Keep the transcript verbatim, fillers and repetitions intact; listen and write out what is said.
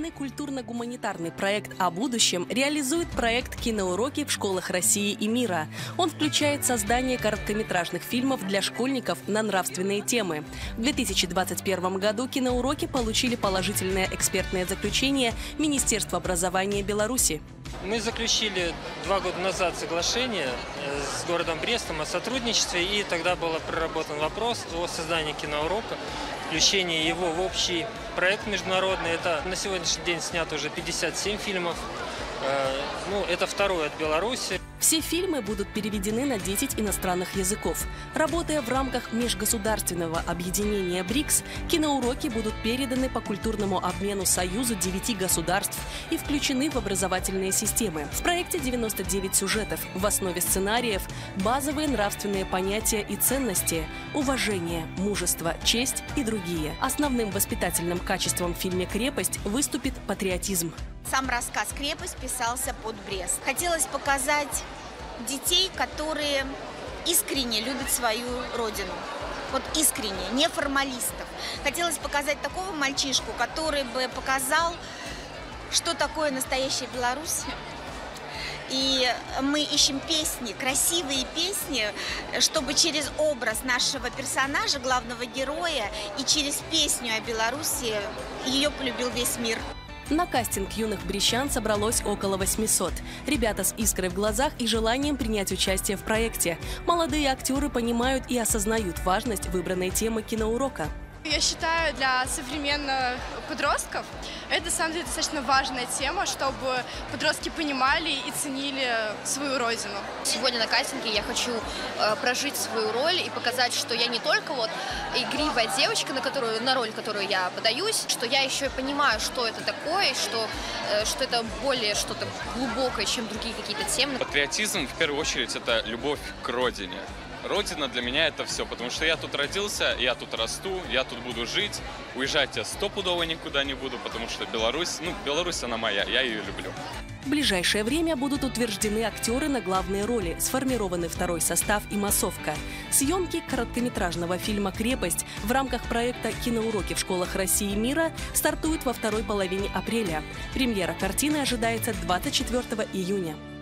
Главный культурно-гуманитарный проект о будущем реализует проект «Киноуроки в школах России и мира». Он включает создание короткометражных фильмов для школьников на нравственные темы. В две тысячи двадцать первом году киноуроки получили положительное экспертное заключение Министерства образования Беларуси. Мы заключили два года назад соглашение с городом Брестом о сотрудничестве, и тогда был проработан вопрос о создании киноурока, включении его в общий проект международный. Это на сегодняшний день снято уже пятьдесят семь фильмов. Ну, это второй от Беларуси. Все фильмы будут переведены на десять иностранных языков. Работая в рамках межгосударственного объединения БРИКС, киноуроки будут переданы по культурному обмену Союзу девяти государств и включены в образовательные системы. В проекте девяносто девять сюжетов. В основе сценариев базовые нравственные понятия и ценности, уважение, мужество, честь и другие. Основным воспитательным качеством в фильме «Крепость» выступит патриотизм. Сам рассказ «Крепость» писался под Брест. Хотелось показать детей, которые искренне любят свою родину. Вот искренне, не формалистов. Хотелось показать такого мальчишку, который бы показал, что такое настоящая Беларусь. И мы ищем песни, красивые песни, чтобы через образ нашего персонажа, главного героя, и через песню о Беларуси ее полюбил весь мир. На кастинг юных брестян собралось около восьмисот. Ребята с искрой в глазах и желанием принять участие в проекте. Молодые актеры понимают и осознают важность выбранной темы киноурока. Я считаю, для современных подростков это, на самом деле, достаточно важная тема, чтобы подростки понимали и ценили свою родину. Сегодня на кастинге я хочу э, прожить свою роль и показать, что я не только вот игривая девочка, на, которую, на роль, которую я подаюсь, что я еще и понимаю, что это такое, и что, э, что это более что-то глубокое, чем другие какие-то темы. Патриотизм, в первую очередь, это любовь к родине. Родина для меня это все, потому что я тут родился, я тут расту, я тут буду жить. Уезжать я стопудово никуда не буду, потому что Беларусь, ну, Беларусь она моя, я ее люблю. В ближайшее время будут утверждены актеры на главные роли, сформированы второй состав и массовка. Съемки короткометражного фильма «Крепость» в рамках проекта «Киноуроки в школах России и мира» стартуют во второй половине апреля. Премьера картины ожидается двадцать четвёртого июня.